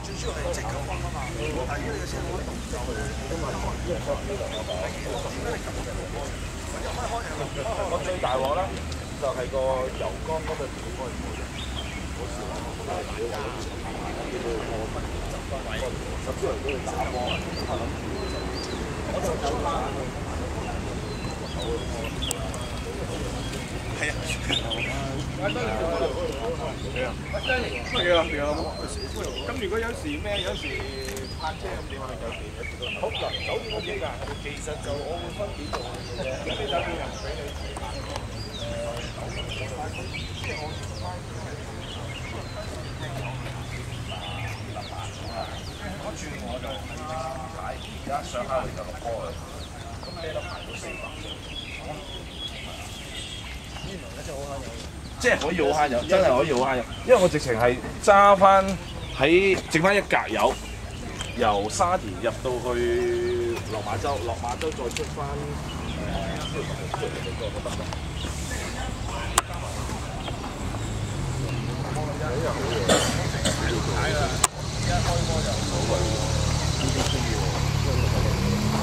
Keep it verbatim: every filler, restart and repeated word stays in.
最主要係積球分啊嘛。但係如果你嘅車好動就我最大鑊咧就係個油缸嗰度點開冇嘅，好少。十支人都要打波，我就走啦。係啊。係啊，係啊。咁如果有時咩，有時泊車咁點啊？有時好嗱，酒店 O K 㗎，其實就我會分幾度嘅啫。有啲酒店又唔俾你自拍。即係我我轉我就睇，而家上下嚟就六個啦。咁呢度排到四百。即係可以好慳油，真係可以好慳油，因為我直情係揸翻喺剩翻一格油，由沙田入到去落馬洲，落馬洲再出翻誒呢度出嚟呢個得唔得？幾日好嘢？睇啦，一開波就好貴。